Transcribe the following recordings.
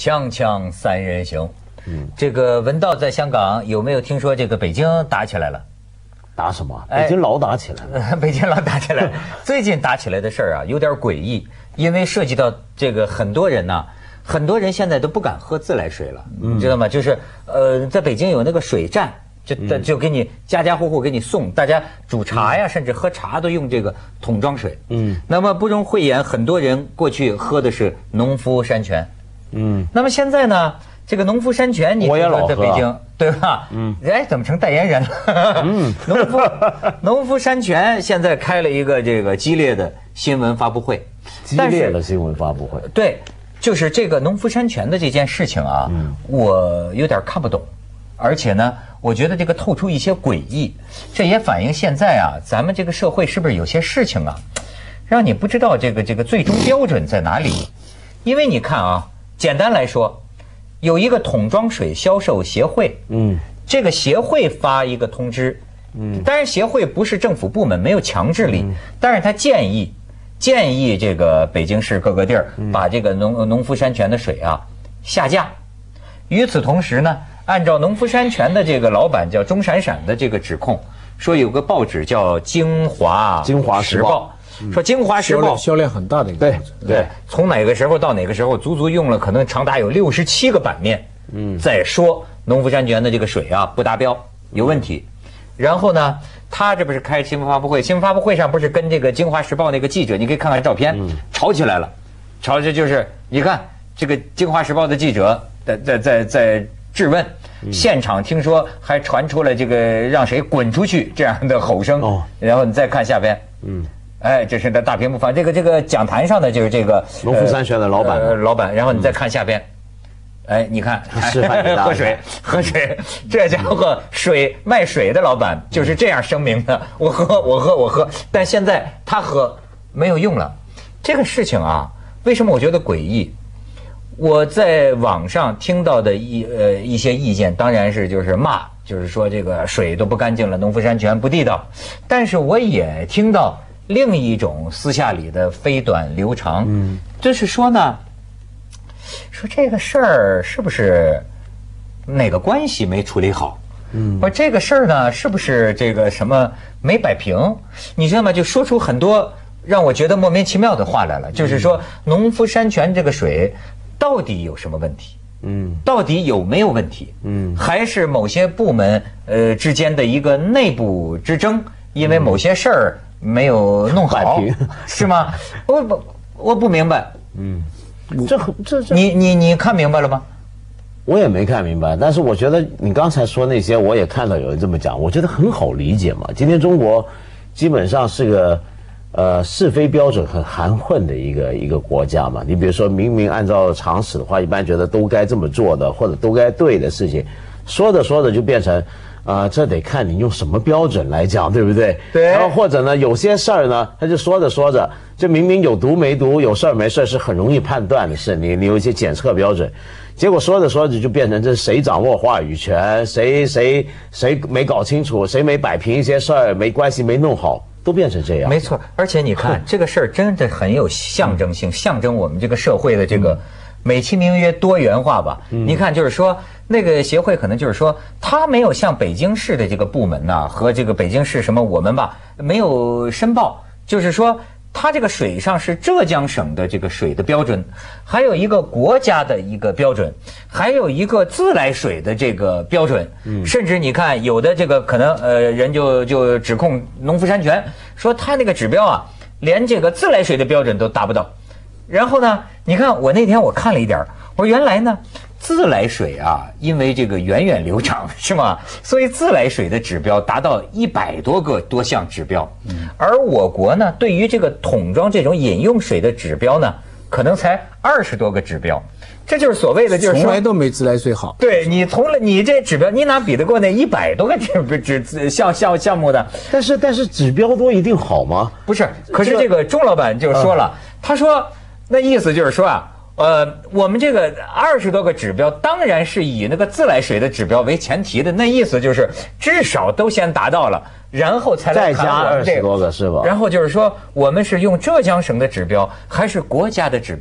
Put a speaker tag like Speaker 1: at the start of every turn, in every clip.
Speaker 1: 锵锵三人行。这个文道在香港有没有听说这个北京打起来了？
Speaker 2: 打什么？北京老打起来了。
Speaker 1: 北京老打起来了。最近打起来的事儿啊，有点诡异，因为涉及到这个很多人呐，很多人现在都不敢喝自来水了，你知道吗？就是在北京有那个水站。就给你家家户户给你送，大家煮茶呀，甚至喝茶都用这个桶装水。那么不容讳言，很多人过去喝的是农夫山泉。那么现在呢，这个农夫山泉，你
Speaker 2: 我也老喝
Speaker 1: 在北京对吧？哎，怎么成代言人了？农夫山泉现在开了一个这个激烈的新闻发布会，
Speaker 2: 激烈的新闻发布会。
Speaker 1: 对，就是这个农夫山泉的这件事情啊，我有点看不懂。而且呢，我觉得这个透出一些诡异，这也反映现在啊，咱们这个社会是不是有些事情啊，让你不知道这个最终标准在哪里？因为你看啊，简单来说，有一个桶装水销售协会，这个协会发一个通知，当然协会不是政府部门，没有强制力，但是他建议这个北京市各个地儿把这个农夫山泉的水啊下架。与此同时呢，按照农夫山泉的这个老板叫钟闪闪的这个指控，说有个报纸叫《京华时报》，说《京华时报》
Speaker 3: 销量很大的一个报纸。
Speaker 1: 对，从哪个时候到哪个时候，足足用了可能长达有67个版面，在说农夫山泉的这个水啊不达标，有问题。然后呢，他这不是开新闻发布会，新闻发布会上不是跟这个《京华时报》那个记者，你可以看看照片，吵起来了，吵这就是你看这个《京华时报》的记者在质问，现场听说还传出了这个让谁滚出去这样的吼声。然后你再看下边，哎，这是在大屏幕放这个讲坛上的就是这个
Speaker 2: 农夫山泉的老板，
Speaker 1: 然后你再看下边，哎，你看
Speaker 2: 示范给大家
Speaker 1: 喝水，这家伙卖水的老板就是这样声明的，我喝，但现在他喝没有用了。这个事情啊，为什么我觉得诡异？我在网上听到的一些意见，当然是就是骂，就是说这个水都不干净了，农夫山泉不地道。但是我也听到另一种私下里的飞短流长，就是说呢，说这个事儿是不是哪个关系没处理好？或者这个事儿呢，是不是这个什么没摆平？你知道吗？就说出很多让我觉得莫名其妙的话来了，就是说农夫山泉这个水到底有什么问题？到底有没有问题？还是某些部门之间的一个内部之争，因为某些事儿没有弄好，是吗？我不明白。
Speaker 2: 这
Speaker 1: 你看明白了吗？
Speaker 2: 我也没看明白，但是我觉得你刚才说那些，我也看到有人这么讲，我觉得很好理解嘛。今天中国基本上是个是非标准很含混的一个国家嘛。你比如说明明按照常识的话，一般觉得都该这么做的或者都该对的事情，说着就变成这得看你用什么标准来讲，对不对？
Speaker 1: 对。
Speaker 2: 然后或者呢，有些事儿呢，他就说着，就明明有毒没毒，有事儿没事儿是很容易判断的事，你有一些检测标准，结果说着就变成这谁掌握话语权，谁没搞清楚，谁没摆平一些事儿，没关系没弄好。都变成这样，
Speaker 1: 没错。而且你看这个事儿真的很有象征性，象征我们这个社会的这个美其名曰多元化吧。你看，就是说那个协会可能就是说，他没有向北京市的这个部门呐和这个北京市什么我们吧没有申报，就是说它这个水上是浙江省的这个水的标准，还有一个国家的一个标准，还有一个自来水的这个标准。甚至你看有的这个可能人就指控农夫山泉说他那个指标啊连这个自来水的标准都达不到。然后呢，你看我那天我看了一点，我说原来呢自来水啊，因为这个源远流长是吗？所以自来水的指标达到100多项指标。而我国呢，对于这个桶装这种饮用水的指标呢，可能才20多个指标。这就是所谓的，就是说
Speaker 3: 从来都没自来水好。
Speaker 1: 对，你这指标，你哪比得过那100多个项目的？
Speaker 2: 但是指标多一定好吗？
Speaker 1: 不是，可是这个钟老板就说了，他说那意思就是说啊。我们这个20多个指标，当然是以那个自来水的指标为前提的。那意思就是至少都先达到了，然后才来看我们这个。再加20多个是吧？然后就是说，我们是用浙江省的指标，还是国家的指标？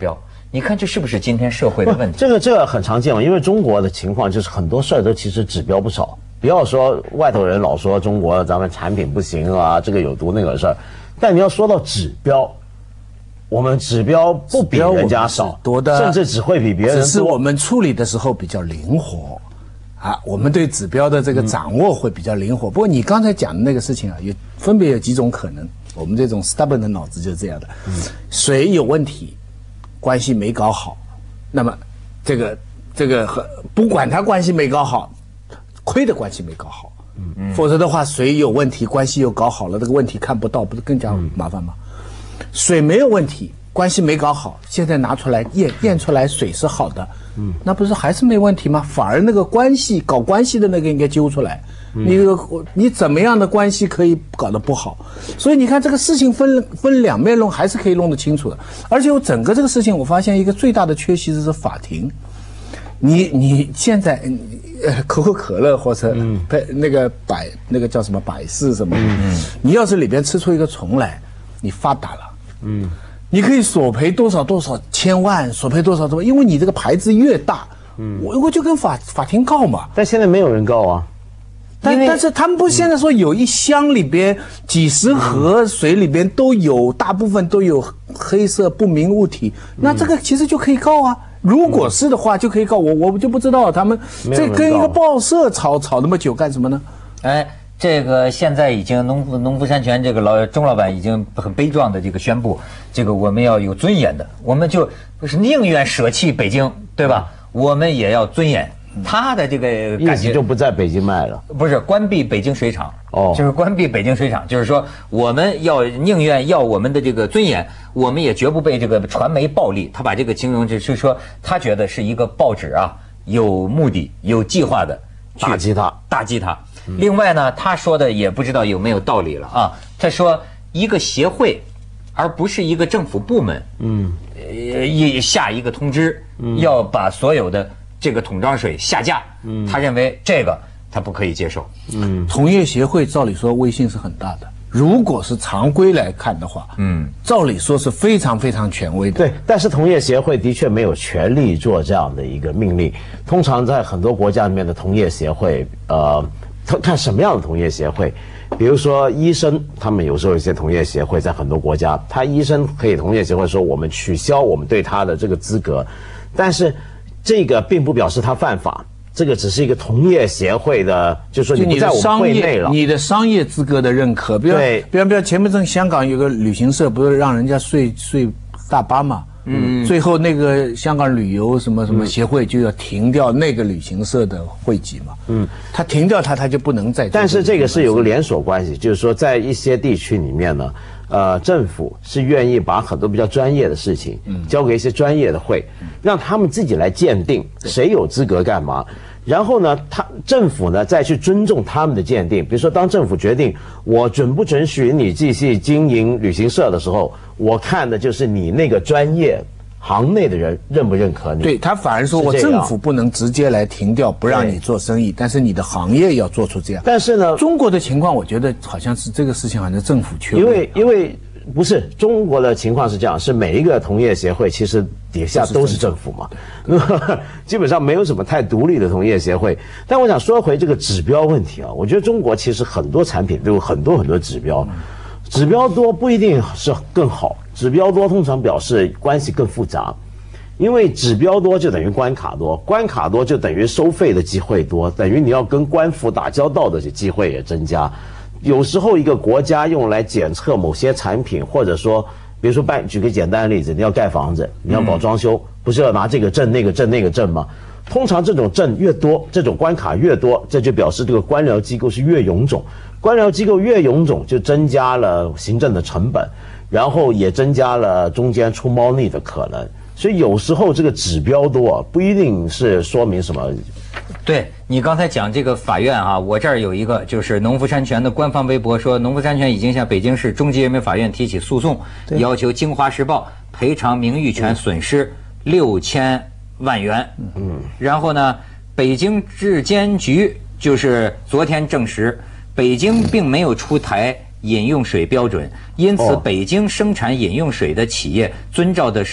Speaker 1: 你看这是不是今天社会的问题？
Speaker 2: 这个很常见嘛，因为中国的情况就是很多事儿都其实指标不少。不要说外头人老说中国咱们产品不行啊，这个有毒那个事儿，但你要说到指标，我们指标不比人家少，
Speaker 3: 多的，
Speaker 2: 甚至只会比别人多。
Speaker 3: 只是我们处理的时候比较灵活。我们对指标的这个掌握会比较灵活。不过你刚才讲的那个事情啊，分别有几种可能。我们这种 stubborn 的脑子就是这样的。水有问题，关系没搞好，那么这个不管他关系没搞好，亏的关系没搞好。否则的话，水有问题，关系又搞好了，这个问题看不到，不是更加麻烦吗？水没有问题，关系没搞好，现在拿出来验出来水是好的，那不是还是没问题吗？反而那个搞关系的那个应该揪出来，你怎么样的关系可以搞得不好？所以你看这个事情分两面弄，还是可以弄得清楚的。而且我整个这个事情，我发现一个最大的缺席是法庭。你现在可口可乐或者那个叫什么百事什么，你要是里边吃出一个虫来，你发达了。你可以索赔多少千万，索赔多少，因为你这个牌子越大，我就跟法庭告嘛。
Speaker 2: 但现在没有人告啊。
Speaker 3: 但是他们不现在说有一箱里边几十盒水里边都有，大部分都有黑色不明物体，那这个其实就可以告啊。如果是的话，就可以告我就不知道他们这跟一个报社吵那么久干什么呢？
Speaker 1: 这个现在已经农夫山泉这个钟老板已经很悲壮的这个宣布，这个我们要有尊严的，我们就是宁愿舍弃北京，对吧？我们也要尊严。他的这个感觉
Speaker 2: 就不在北京卖了，
Speaker 1: 不是关闭北京水厂就是关闭北京水厂，就是说我们宁愿要我们的这个尊严，我们也绝不被这个传媒暴力。他把这个形容就是说，他觉得是一个报纸啊有目的、有计划的
Speaker 2: 打击他。
Speaker 1: 另外呢，他说的也不知道有没有道理了啊。他说一个协会，而不是一个政府部门，下一个通知，要把所有的这个桶装水下架，他认为这个他不可以接受。
Speaker 3: 同业协会照理说威信是很大的，如果是常规来看的话，照理说是非常非常权威的。
Speaker 2: 对，但是同业协会的确没有权利做这样的一个命令。通常在很多国家里面的同业协会，看什么样的同业协会。比如说医生，他们有时候有一些同业协会，在很多国家，他医生可以同业协会说我们取消我们对他的这个资格，但是这个并不表示他犯法，这个只是一个同业协会的，就是说你不在我们会内了，
Speaker 3: 你的商业资格的认可。比如前面香港有个旅行社，不是让人家睡大巴嘛？最后那个香港旅游什么协会就要停掉那个旅行社的会籍嘛。他停掉他就不能再做。
Speaker 2: 但是这个是有个连锁关系，就是说在一些地区里面呢，政府是愿意把很多比较专业的事情交给一些专业的会，让他们自己来鉴定谁有资格干嘛。然后呢，政府呢再去尊重他们的鉴定。比如说，当政府决定我准不准许你继续经营旅行社的时候，我看的就是你那个专业行内的人认不认可你。
Speaker 3: 对，他反而说我政府不能直接来停掉，不让你做生意，但是你的行业要做出这样。
Speaker 2: 但是呢，
Speaker 3: 中国的情况，我觉得好像是这个事情好像政府缺位。
Speaker 2: 因为不是中国的情况是这样，是每一个同业协会其实底下都是政府嘛，基本上没有什么太独立的同业协会。但我想说回这个指标问题啊，我觉得中国其实很多产品都有很多指标，指标多不一定是更好，指标多通常表示关系更复杂，因为指标多就等于关卡多，关卡多就等于收费的机会多，等于你要跟官府打交道的机会也增加。有时候一个国家用来检测某些产品，或者说比如说举个简单的例子，你要盖房子，你要搞装修，不是要拿这个证那个证那个证吗？通常这种证越多，这种关卡越多，这就表示这个官僚机构是越臃肿，官僚机构越臃肿就增加了行政的成本，然后也增加了中间出猫腻的可能。所以有时候这个指标多不一定是说明什么。
Speaker 1: 对，你刚才讲这个法院啊，我这儿有一个就是农夫山泉的官方微博说，农夫山泉已经向北京市中级人民法院提起诉讼，要求京华时报赔偿名誉权损失6000万元。然后呢，北京质监局就是昨天证实，北京并没有出台饮用水标准，因此北京生产饮用水的企业遵照的是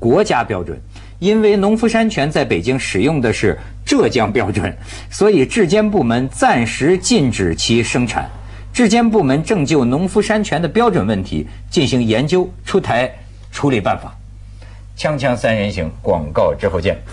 Speaker 1: 国家标准。因为农夫山泉在北京使用的是浙江标准，所以质监部门暂时禁止其生产。质监部门正就农夫山泉的标准问题进行研究，出台处理办法。锵锵三人行，广告之后见。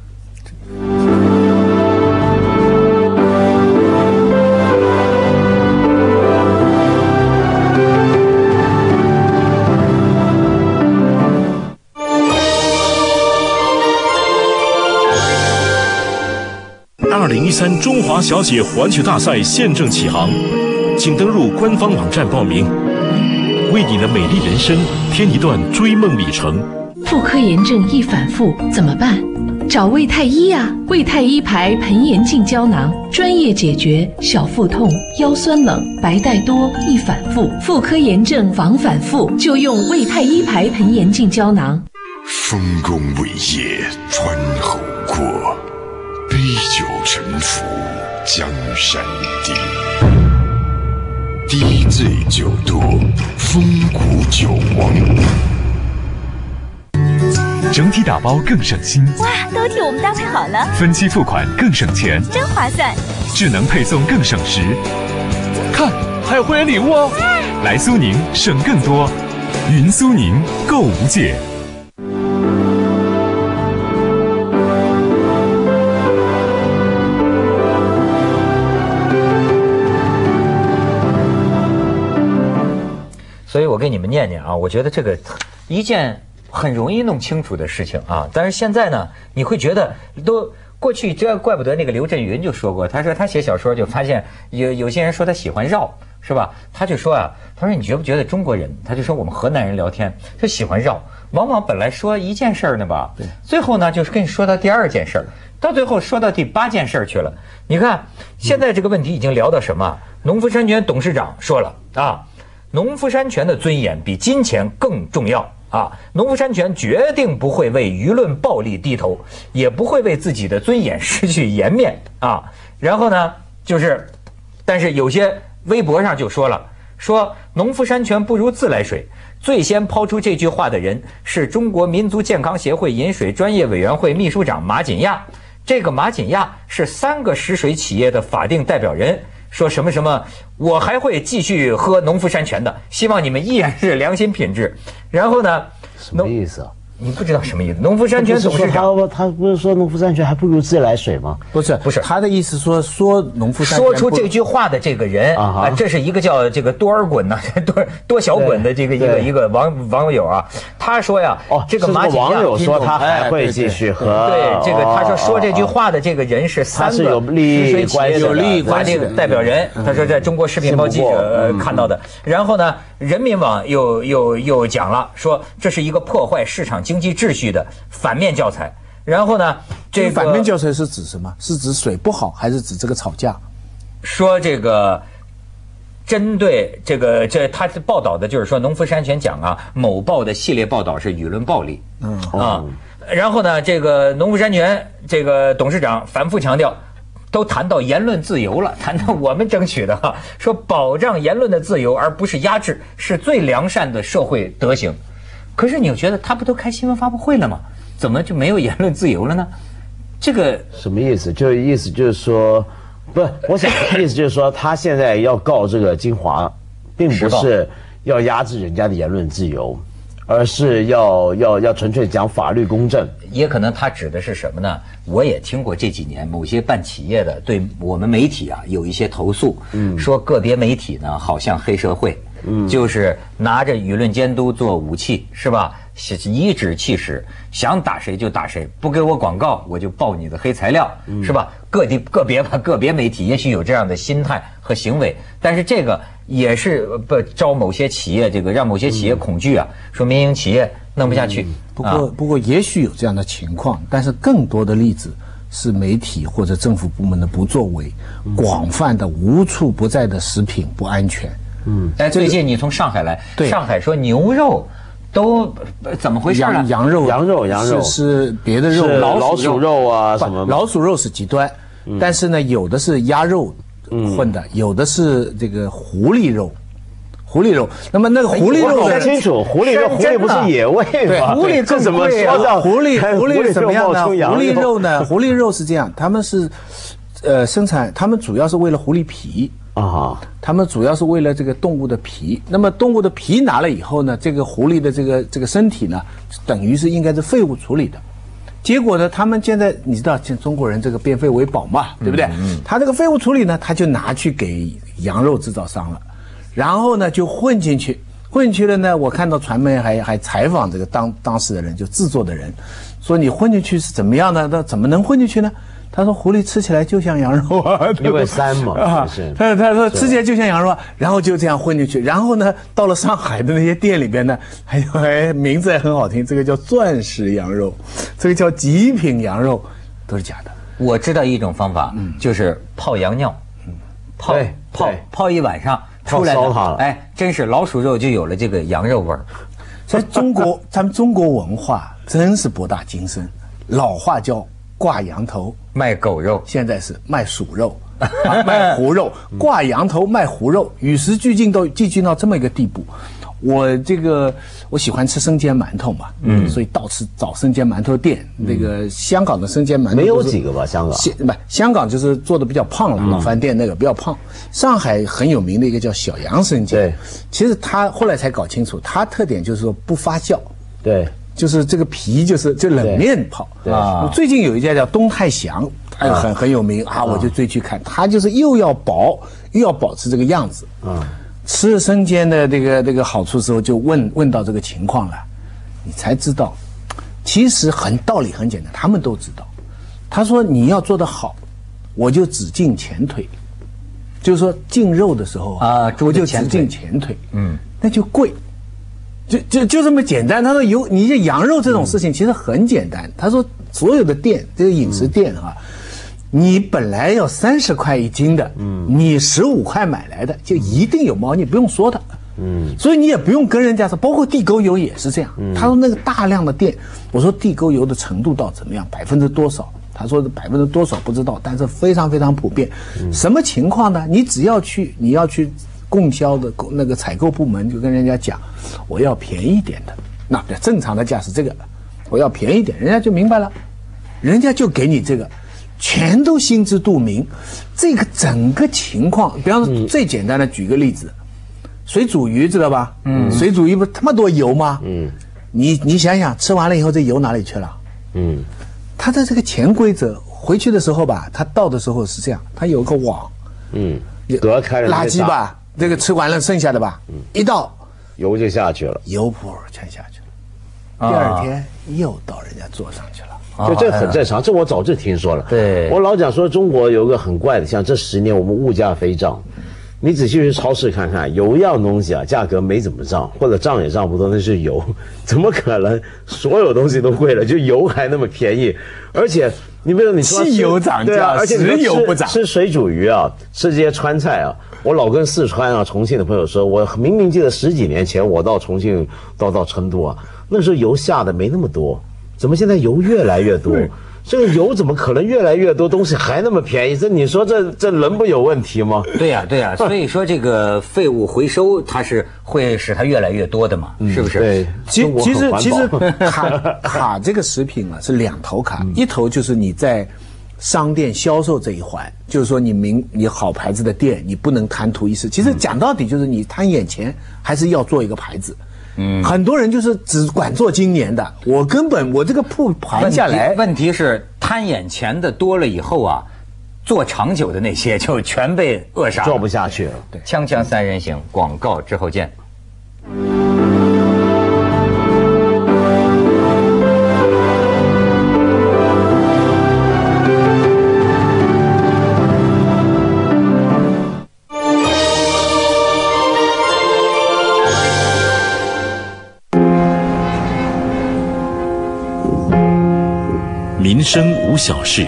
Speaker 4: 2013中华小姐环球大赛现正起航，请登入官方网站报名，为你的美丽人生添一段追梦里程。
Speaker 5: 妇科炎症易反复怎么办？找魏太医啊！魏太医牌盆炎净胶囊，专业解决小腹痛、腰酸冷、白带多、易反复。妇科炎症防反复，就用魏太医牌盆炎净胶囊。
Speaker 6: 丰功伟业穿喉过，杯酒沉浮江山定。低醉酒多，风骨酒亡。
Speaker 7: 整体打包更省心，
Speaker 8: 哇，都替我们搭配好了，
Speaker 7: 分期付款更省钱，
Speaker 8: 真划算。
Speaker 7: 智能配送更省时，看还有会员礼物哦！来苏宁省更多，云苏宁购无界。
Speaker 1: 所以我给你们念念啊，我觉得这个一件很容易弄清楚的事情啊，但是现在呢，你会觉得都过去，这怪不得那个刘震云就说过，他说他写小说就发现有些人说他喜欢绕，是吧？他就说啊，他说你觉不觉得中国人，他就说我们河南人聊天就喜欢绕，往往本来说一件事儿呢吧，对，最后呢就是跟你说到第二件事儿，到最后说到第8件事儿去了。你看现在这个问题已经聊到什么？农夫山泉董事长说了啊。农夫山泉的尊严比金钱更重要啊！农夫山泉决定不会为舆论暴力低头，也不会为自己的尊严失去颜面啊！然后呢，但是有些微博上就说了，说农夫山泉不如自来水。最先抛出这句话的人是中国民族健康协会饮水专业委员会秘书长马锦亚。这个马锦亚是3个食水企业的法定代表人。说什么什么，我还会继续喝农夫山泉的，希望你们依然是良心品质。然后呢，
Speaker 2: 什么意思啊？
Speaker 1: 你不知道什么意思？农夫山泉董事长
Speaker 2: 他不是说农夫山泉还不如自来水吗？
Speaker 3: 不是，他的意思说农夫山泉
Speaker 1: 说出这句话的这个人啊，这是一个叫这个多尔衮呢，多小滚的这个一个网友啊，他说呀，这个马锦亚
Speaker 2: 网友说他还会继续喝，
Speaker 1: 对这个他说这句话的这个人是3个
Speaker 2: 有利益关系的
Speaker 1: 法定代表人，他说在中国时评报记者看到的。然后呢，人民网又讲了，说这是一个破坏市场经济秩序的反面教材。然后呢，这个
Speaker 3: 反面教材是指什么？是指水不好，还是指这个吵架？
Speaker 1: 说这个针对他报道的就是说农夫山泉讲啊，某报的系列报道是舆论暴力，然后呢，这个农夫山泉这个董事长反复强调，都谈到言论自由了，谈到我们争取的哈，说保障言论的自由而不是压制，是最良善的社会德行。可是你又觉得他不都开新闻发布会了吗？怎么就没有言论自由了呢？这个
Speaker 2: 什么意思？意思就是说，不是，我想意思就是说，他现在要告这个金华，并不是要压制人家的言论自由，而是要纯粹讲法律公正。
Speaker 1: 也可能他指的是什么呢？我也听过这几年某些办企业的对我们媒体啊有一些投诉，说个别媒体呢好像黑社会，就是拿着舆论监督做武器，是吧？颐指气使，想打谁就打谁，不给我广告我就爆你的黑材料，是吧？个别媒体也许有这样的心态和行为，但是这个也是不招某些企业这个让某些企业恐惧啊，说民营企业弄不下去。
Speaker 3: 不过也许有这样的情况，但是更多的例子是媒体或者政府部门的不作为，广泛的无处不在的食品不安全。
Speaker 1: 最近你从上海来，上海说牛肉都怎么回事呢？
Speaker 3: 羊肉是别的肉，
Speaker 2: 老鼠肉啊什么？
Speaker 3: 老鼠肉是极端，但是呢，有的是鸭肉混的，有的是这个狐狸肉狐狸肉。那么那个狐狸肉
Speaker 2: 我搞不清楚，狐狸不是野味吗？
Speaker 3: 狐狸
Speaker 2: 这怎么说到
Speaker 3: 狐狸怎么样呢？狐狸
Speaker 2: 肉
Speaker 3: 肉呢？狐狸肉是这样，他们是生产，他们主要是为了狐狸皮啊，他们主要是为了这个动物的皮。那么动物的皮拿了以后呢，这个狐狸的这个身体呢，等于是应该是废物处理的。结果呢，他们现在你知道，中国人这个变废为宝嘛，对不对？他这个废物处理呢，他就拿去给羊肉制造商了，然后呢就混进去了呢。我看到传媒还采访这个当时的人，就制作的人，说你混进去是怎么样的？那怎么能混进去呢？他说狐狸吃起来就像羊肉啊，
Speaker 2: 因为膻嘛，是
Speaker 3: 他说吃起来就像羊肉啊，然后就这样混进去。然后呢，到了上海的那些店里边呢，还名字也很好听，这个叫钻石羊肉，这个叫极品羊肉，都是假的。
Speaker 1: 我知道一种方法，就是泡羊尿，泡一晚上出来的，哎，真是老鼠肉就有了这个羊肉味儿。
Speaker 3: 所以咱们中国文化真是博大精深，老话叫挂羊头
Speaker 1: 卖狗肉，
Speaker 3: 现在是卖鼠肉，卖狐肉，挂羊头卖狐肉，与时俱进到这么一个地步。我喜欢吃生煎馒头嘛，所以到处找生煎馒头店。那个香港的生煎馒头
Speaker 2: 没有几个吧？
Speaker 3: 香港就是做的比较胖了，老饭店那个比较胖。上海很有名的一个叫小杨生煎，
Speaker 2: 对，
Speaker 3: 其实他后来才搞清楚，它特点就是说不发酵，
Speaker 2: 对，
Speaker 3: 就是这个皮就冷面泡。对啊，最近有一家叫东太祥，很有名啊，我就追去看，它就是又要薄又要保持这个样子啊。吃生煎的这个好处时候，就问到这个情况了，你才知道，其实道理很简单，他们都知道。他说你要做得好，我就只进前腿，就是说进肉的时候啊，我就只进前腿，那就贵，就这么简单。他说你这羊肉这种事情其实很简单。他说所有的店，这个饮食店啊。你本来要30块一斤的，你15块买来的，就一定有猫腻，不用说的，所以你也不用跟人家说，包括地沟油也是这样。他说那个大量的店，我说地沟油的程度到怎么样，%多少？他说%多少不知道，但是非常非常普遍。什么情况呢？你只要你要去供销的那个采购部门，就跟人家讲，我要便宜点的，那正常的价是这个，我要便宜点，人家就明白了，人家就给你这个。全都心知肚明，这个整个情况，比方说最简单的举个例子，水煮鱼知道吧？水煮鱼不他妈多油吗？你想想，吃完了以后这油哪里去了？它的这个潜规则，回去的时候吧，它倒的时候是这样，它有个网，
Speaker 2: 隔开了
Speaker 3: 垃圾吧，这个吃完了剩下的吧，一倒
Speaker 2: 油就下去了，
Speaker 3: 油泼全下去了，第二天又到人家桌上去了。
Speaker 2: 就这很正常，这我早就听说了。
Speaker 1: 对，
Speaker 2: 我老讲说中国有个很怪的，像这10年我们物价飞涨，你仔细去超市看看，有一样东西啊，价格没怎么涨，或者涨也涨不多，那是油。怎么可能所有东西都贵了，就油还那么便宜？而且你比如你说
Speaker 3: 汽油涨价，
Speaker 2: 而且
Speaker 3: 石油不涨，
Speaker 2: 吃水煮鱼啊，吃这些川菜啊，我老跟四川啊、重庆的朋友说，我明明记得10几年前我到重庆到成都啊，那时候油下的没那么多。怎么现在油越来越多？这个油怎么可能越来越多，东西还那么便宜？你说这人不有问题吗？
Speaker 1: 对呀，所以说这个废物回收它是会使它越来越多的嘛，是不是？
Speaker 2: 对，
Speaker 3: 其实卡这个食品啊是2头卡，一头就是你在商店销售这一环，就是说你好牌子的店，你不能贪图一时。其实讲到底就是你贪眼前，还是要做一个牌子。很多人就是只管做今年的，我这个铺盘下来，
Speaker 1: 问题是贪眼前的多了以后啊，做长久的那些就全被扼杀，
Speaker 2: 做不下去了。
Speaker 1: 对，锵锵三人行，广告之后见。
Speaker 4: 民生无小事。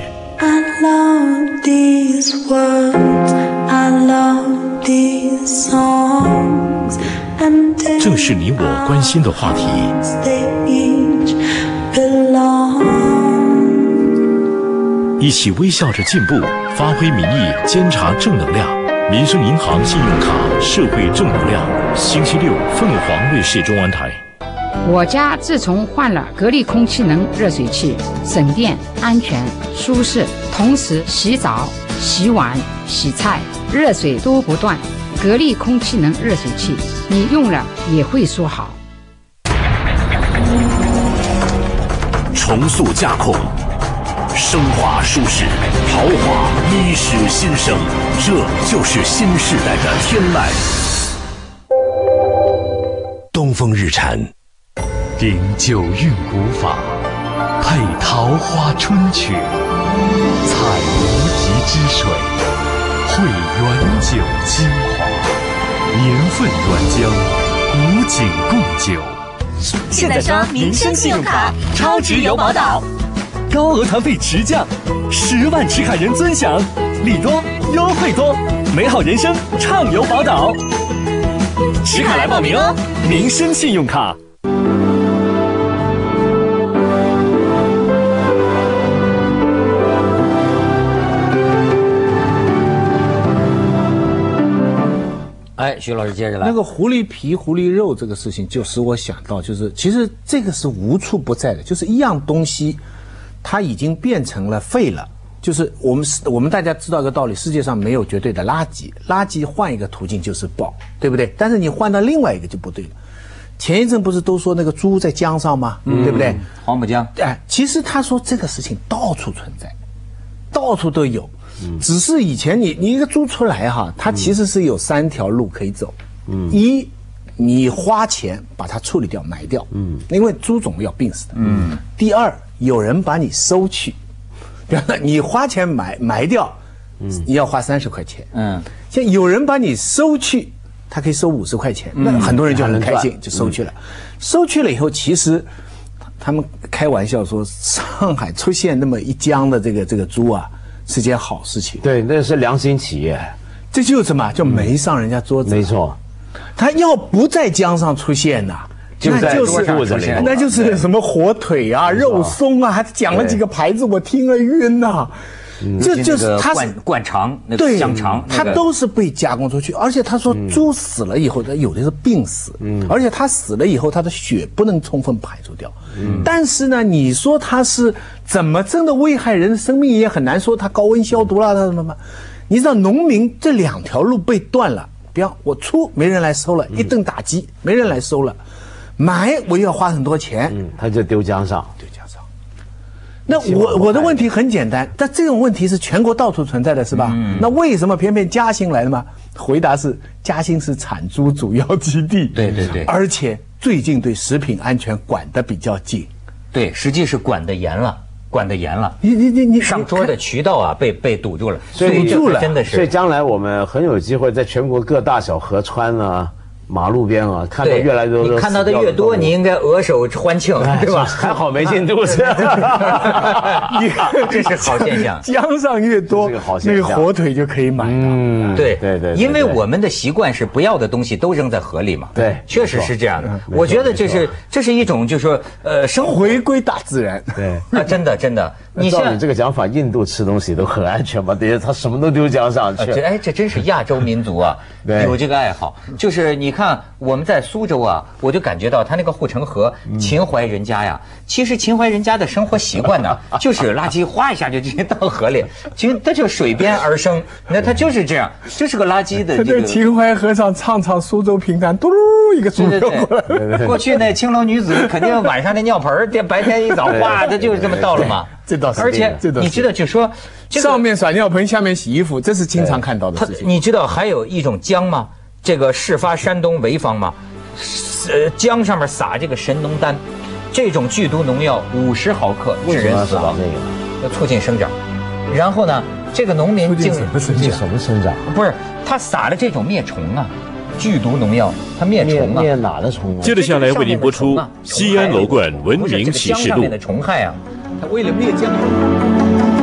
Speaker 4: 正是你我关心的话题。一起微笑着进步，发挥民意，监察正能量。 民生银行信用卡社会正能量，星期六凤凰卫视中央台。
Speaker 9: 我家自从换了格力空气能热水器，省电、安全、舒适，同时洗澡、洗碗、洗菜，热水都不断。格力空气能热水器，你用了也会说好。
Speaker 10: 重塑驾控，升华舒适，豪华衣食新生，这就是新时代的天籁。东风日产，
Speaker 7: 顶九韵古法，配桃花春曲，采无极之水，汇原酒精华，年份原浆，古井贡酒。
Speaker 8: 现在刷民生信用卡，超值有宝岛，
Speaker 11: 高额团费直降，10万持卡人尊享，礼多优惠多，美好人生畅游宝岛。持卡来报名哦，民生信用卡。
Speaker 1: 哎，徐老师接着来。
Speaker 3: 那个狐狸皮、狐狸肉这个事情，就使我想到，就是其实这个是无处不在的，就是一样东西，它已经变成了废了。就是我们大家知道一个道理，世界上没有绝对的垃圾，垃圾换一个途径就是爆，对不对？但是你换到另外一个就不对了。前一阵不是都说那个猪在江上吗？对不对？
Speaker 1: 黄浦江。
Speaker 3: 哎，其实他说这个事情到处存在，到处都有。只是以前你一个猪出来哈，它其实是有3条路可以走。一，你花钱把它处理掉、埋掉。因为猪总要病死的。第二，有人把你收去，比方说你花钱埋掉，你要花30块钱。像有人把你收去，他可以收50块钱，那很多人就很开心，就收去了。收去了以后，其实他们开玩笑说，上海出现那么一江的这个猪啊。是件好事情，
Speaker 2: 对，那是良心企业，
Speaker 3: 这就是什么？就没上人家桌子。
Speaker 2: 没错，
Speaker 3: 他要不在江上出现呐，
Speaker 2: 就在桌子里，
Speaker 3: 那就是什么火腿啊、肉松啊，还讲了几个牌子，我听了晕呐。
Speaker 1: 这就是它灌肠，那个香肠，
Speaker 3: 它都是被加工出去。而且他说，猪死了以后，它有的是病死，而且它死了以后，它的血不能充分排除掉。但是呢，你说它是怎么真的危害人的生命，也很难说。它高温消毒了，它什么？你知道，农民这2条路被断了，比方我出没人来收了，一顿打击没人来收了，埋我又要花很多钱，
Speaker 2: 他就丢江上。
Speaker 3: 那我的问题很简单，但这种问题是全国到处存在的，是吧？那为什么偏偏嘉兴来了吗？回答是嘉兴是产猪主要基地，
Speaker 1: 对，
Speaker 3: 而且最近对食品安全管得比较紧，
Speaker 1: 对，实际是管得严了。
Speaker 3: 你
Speaker 1: 上桌的渠道啊被堵住了，
Speaker 2: 所以
Speaker 1: 真的是。
Speaker 2: 所以将来我们很有机会在全国各大小河川啊、马路边啊，看到越来越多。
Speaker 1: 你看到的越多，你应该额手欢庆，对吧？
Speaker 2: 还好没进肚子。
Speaker 1: 这是好现象。
Speaker 3: 江上越多，那个火腿就可以买了。
Speaker 1: 对，因为我们的习惯是不要的东西都扔在河里嘛。
Speaker 2: 对，
Speaker 1: 确实是这样的。我觉得这是一种就是说生活
Speaker 3: 回归大自然。
Speaker 2: 对
Speaker 1: 啊，真的。
Speaker 2: 照你这个讲法，印度吃东西都很安全嘛？对，他什么都丢江上去。
Speaker 1: 这真是亚洲民族啊，有这个爱好。就是你看我们在苏州啊，我就感觉到他那个护城河，秦淮人家呀，其实秦淮人家的生活习惯呢，就是垃圾哗一下就直接到河里，其实它就水边而生，那它就是这样，就是个垃圾的这个。
Speaker 3: 秦淮河上唱苏州评弹，嘟噜一个猪飘过来。
Speaker 1: 过去那青楼女子肯定晚上那尿盆白天一早哗，它就是这么倒了嘛。
Speaker 3: 这倒是，
Speaker 1: 而且你知道，就说
Speaker 3: 上面甩尿盆，下面洗衣服，这是经常看到的事情。
Speaker 1: 你知道还有一种姜吗？这个事发山东潍坊嘛，姜上面撒这个神农丹，这种剧毒农药50毫克致人死亡，要促进生长。然后呢，这个农民竟
Speaker 2: 什么生长？
Speaker 1: 不是他撒了这种灭虫啊，剧毒农药，它灭虫啊。
Speaker 2: 灭哪的虫啊？
Speaker 4: 接着下来为您播出《西安楼冠文明启示录》。
Speaker 1: 上面的虫害啊，
Speaker 3: 它为了灭姜。